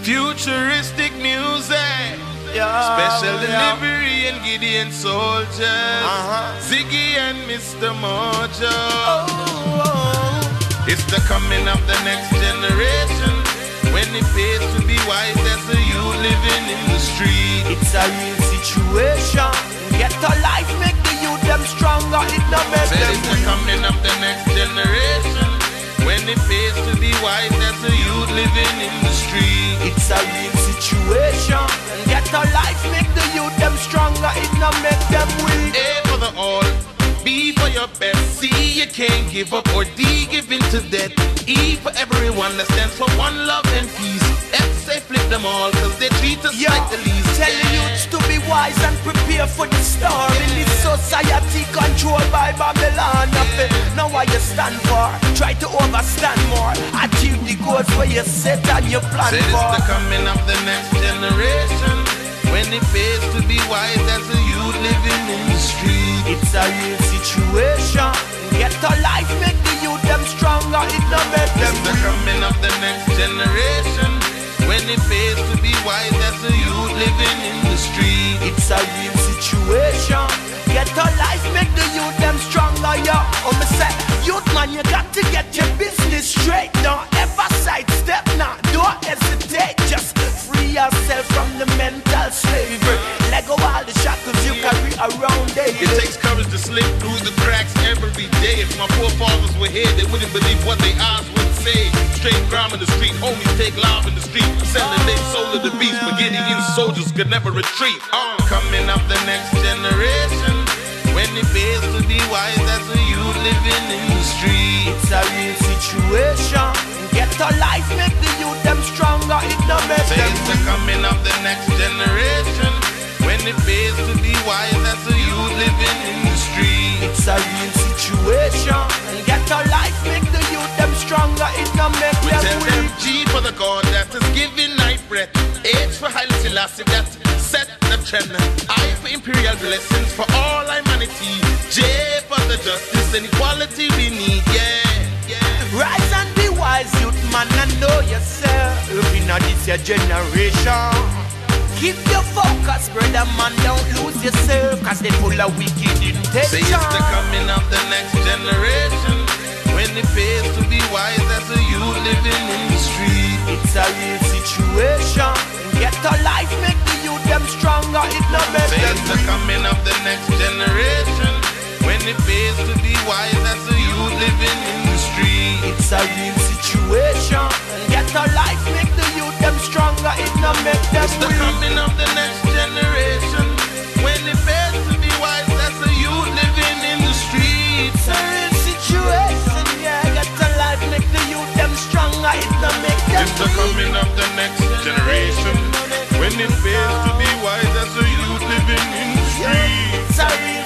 Futuristic music, special delivery and Gideon Soldiers, Ziggy and Mr. Mojo. It's the coming of the next generation, when it pays to be wise as a youth living in the street. It's a real situation. Get a life, make the youth them stronger. It no make them It's the coming of the next generation, when it pays to be wise as a youth living in the street. It's a real situation. Get a life, make the youth them stronger. It no make them weak. A for the all, B for your best. C, you can't give up, or D, give in to death. E for everyone, that stands for one love and peace. F, say flip them all, cause they treat us like the least. Tell the youths to be wise and prepare for the storm. In this society controlled by Babylon. Know what you stand for, try to overstand more. Achieve the goals where you set and you plan Say for. it's the coming of the next generation, when it pays to be wise as a youth living in the street. It's a real situation. Get a life, make the youth them stronger. It no make them It's the coming of the next generation, when it pays to be wise as a youth living in the street. It's a real situation. Get a life, make the youth them stronger, yo. Me say, youth man, you got to get your business straight. Don't ever sidestep, nah, don't hesitate. Just free yourself from the mental slavery. Let go all the shackles you carry around daily. It takes courage to slip through the cracks every day. If my forefathers were here, they wouldn't believe what they eyes would say. Straight crime in the street, homies take live in the street, selling their soul to the beast. But Gideon soldiers could never retreat. Coming up the next generation, when it pays to be wise as a youth living in the street. It's a real situation. Get a life, make the youth them stronger. It no make Say them it's the coming of the next generation, when it pays to be wise as a youth living in the street. It's a real situation. Get a life, make the youth them stronger. It no make We them tell them weak. G for the God that is giving night breath. H for Haile Selassie that set the trend. I for imperial blessings for all humanity. J for the justice and equality we need. Rise and be wise, youth man, and know yourself. In this your generation, keep your focus, brother man, don't lose yourself, cause they full of wicked intentions. Say it's the coming of the next generation, when it pays to be wise as a youth living in the street. It's a real situation. Get a life, make the youth them stronger. It no make Say them it's the coming of the next generation, when it pays to be wise as a youth living in the street. It's a real situation. Get a life, make the youth them stronger. It no make them It's the weak. coming of the next generation, when it pays to be wise as a youth living in the street. It's a real situation. Yeah, get a life, make the youth them stronger. It no make them It's the weak. coming of the next generation, when it pays to be wise as a youth living in the street. It's a real